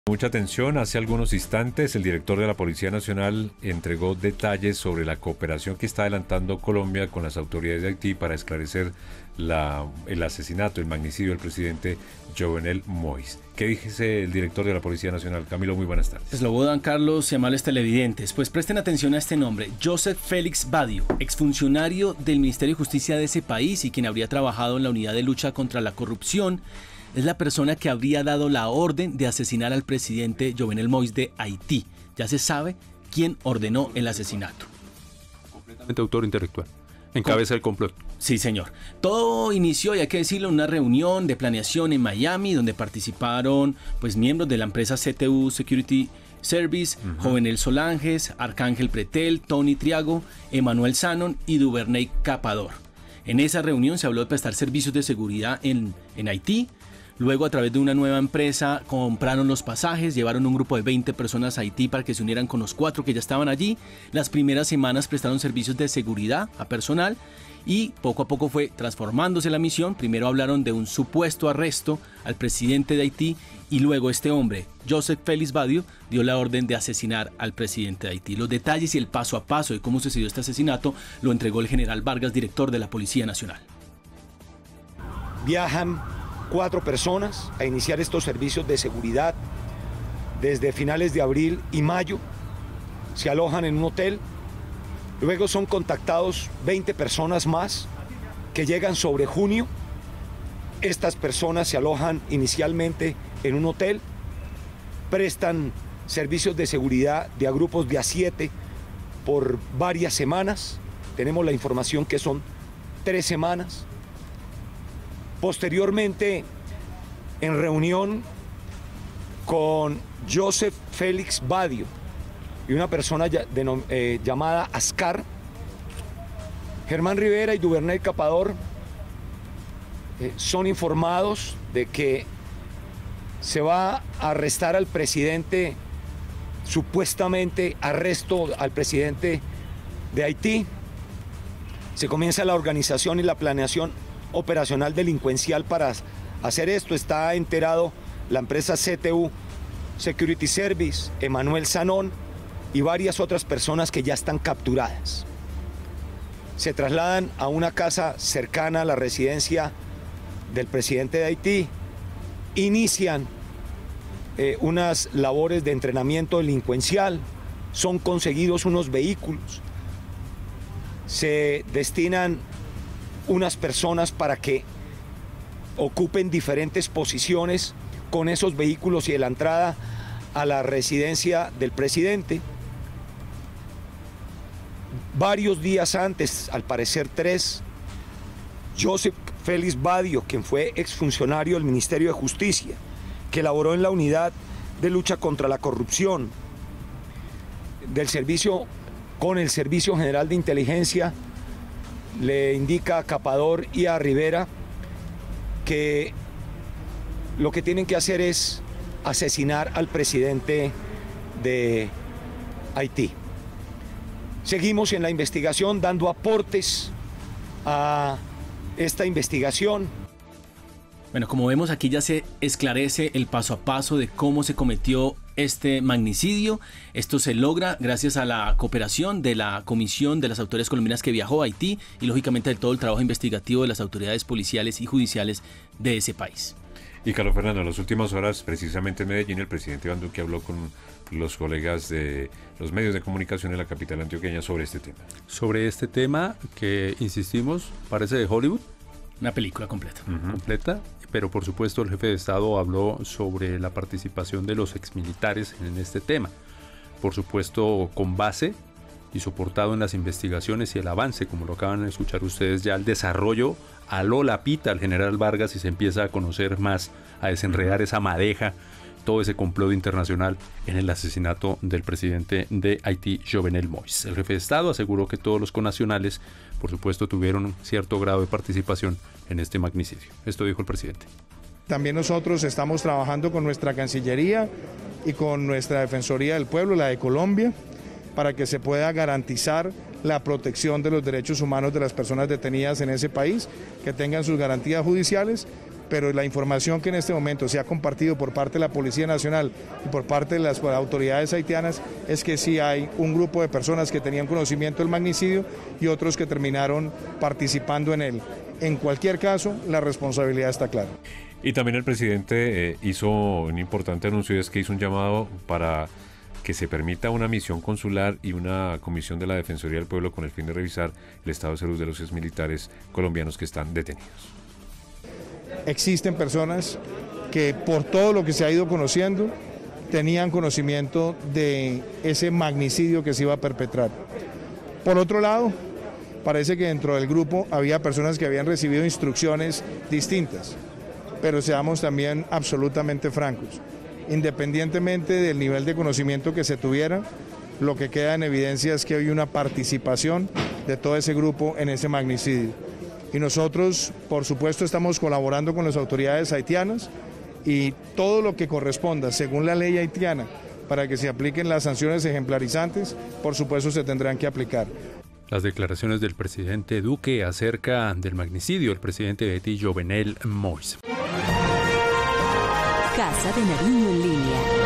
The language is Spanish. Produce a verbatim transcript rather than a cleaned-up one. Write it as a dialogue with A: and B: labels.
A: Mucha atención, hace algunos instantes el director de la Policía Nacional entregó detalles sobre la cooperación que está adelantando Colombia con las autoridades de Haití para esclarecer la, el asesinato, el magnicidio del presidente Jovenel Moïse. ¿Qué dice el director de la Policía Nacional? Camilo, muy buenas tardes.
B: Slobodan, Carlos y amables televidentes, pues presten atención a este nombre, Joseph Félix Badio, exfuncionario del Ministerio de Justicia de ese país y quien habría trabajado en la unidad de lucha contra la corrupción. Es la persona que habría dado la orden de asesinar al presidente Jovenel Moïse de Haití. Ya se sabe quién ordenó el asesinato.
C: Completamente autor intelectual. Encabeza el complot.
B: Sí, señor. Todo inició, y hay que decirlo, en una reunión de planeación en Miami, donde participaron pues miembros de la empresa C T U Security Service, uh-huh. Jovenel Solanges, Arcángel Pretel, Tony Triago, Emanuel Sanon y Duvernay Capador. En esa reunión se habló de prestar servicios de seguridad en, en Haití. Luego, a través de una nueva empresa, compraron los pasajes, llevaron un grupo de veinte personas a Haití para que se unieran con los cuatro que ya estaban allí. Las primeras semanas prestaron servicios de seguridad a personal y poco a poco fue transformándose la misión. Primero hablaron de un supuesto arresto al presidente de Haití y luego este hombre, Joseph Félix Badio, dio la orden de asesinar al presidente de Haití. Los detalles y el paso a paso de cómo sucedió este asesinato lo entregó el general Vargas, director de la Policía Nacional.
D: Viajan cuatro personas a iniciar estos servicios de seguridad desde finales de abril y mayo. Se alojan en un hotel. Luego son contactados veinte personas más que llegan sobre junio. Estas personas se alojan inicialmente en un hotel, prestan servicios de seguridad de a grupos de a siete por varias semanas. Tenemos la información que son tres semanas. Posteriormente, en reunión con Joseph Félix Badio y una persona de, eh, llamada Ascar, Germán Rivera y Duvernay Capador eh, son informados de que se va a arrestar al presidente, supuestamente arresto al presidente de Haití. Se comienza la organización y la planeación operacional delincuencial para hacer esto. Está enterado la empresa C T U Security Service, Emanuel Sanon y varias otras personas que ya están capturadas. Se trasladan a una casa cercana a la residencia del presidente de Haití, inician eh, unas labores de entrenamiento delincuencial, son conseguidos unos vehículos, se destinan unas personas para que ocupen diferentes posiciones con esos vehículos y de la entrada a la residencia del presidente. Varios días antes, al parecer tres, Joseph Félix Badio, quien fue exfuncionario del Ministerio de Justicia, que laboró en la unidad de lucha contra la corrupción del servicio, con el Servicio General de Inteligencia, le indica a Capador y a Rivera que lo que tienen que hacer es asesinar al presidente de Haití. Seguimos en la investigación dando aportes a esta investigación.
B: Bueno, como vemos aquí ya se esclarece el paso a paso de cómo se cometió este magnicidio. Esto se logra gracias a la cooperación de la Comisión de las Autoridades Colombianas que viajó a Haití y lógicamente de todo el trabajo investigativo de las autoridades policiales y judiciales de ese país.
A: Y Carlos Fernando, en las últimas horas, precisamente en Medellín, el presidente Iván Duque habló con los colegas de los medios de comunicación en la capital antioqueña sobre este tema.
C: Sobre este tema que, insistimos, parece de Hollywood.
B: Una película completa.
C: Uh-huh. Completa, pero por supuesto el jefe de Estado habló sobre la participación de los exmilitares en este tema. Por supuesto con base y soportado en las investigaciones y el avance, como lo acaban de escuchar ustedes ya, el desarrollo aló la pita al general Vargas y se empieza a conocer más, a desenredar esa madeja, todo ese complot internacional en el asesinato del presidente de Haití, Jovenel Moïse. El jefe de Estado aseguró que todos los connacionales, por supuesto, tuvieron cierto grado de participación en este magnicidio. Esto dijo el presidente.
E: También nosotros estamos trabajando con nuestra Cancillería y con nuestra Defensoría del Pueblo, la de Colombia, para que se pueda garantizar la protección de los derechos humanos de las personas detenidas en ese país, que tengan sus garantías judiciales pero la información que en este momento se ha compartido por parte de la Policía Nacional y por parte de las autoridades haitianas es que sí hay un grupo de personas que tenían conocimiento del magnicidio y otros que terminaron participando en él. En cualquier caso, la responsabilidad está clara.
A: Y también el presidente eh, hizo un importante anuncio, y es que hizo un llamado para que se permita una misión consular y una comisión de la Defensoría del Pueblo con el fin de revisar el estado de salud de los exmilitares colombianos que están detenidos.
E: Existen personas que por todo lo que se ha ido conociendo tenían conocimiento de ese magnicidio que se iba a perpetrar. Por otro lado, parece que dentro del grupo había personas que habían recibido instrucciones distintas, pero seamos también absolutamente francos. Independientemente del nivel de conocimiento que se tuviera, lo que queda en evidencia es que hay una participación de todo ese grupo en ese magnicidio. Y nosotros, por supuesto, estamos colaborando con las autoridades haitianas y todo lo que corresponda, según la ley haitiana, para que se apliquen las sanciones ejemplarizantes, por supuesto se tendrán que aplicar.
C: Las declaraciones del presidente Duque acerca del magnicidio, el presidente de Haití, Jovenel Moïse.
F: Casa de Nariño en línea.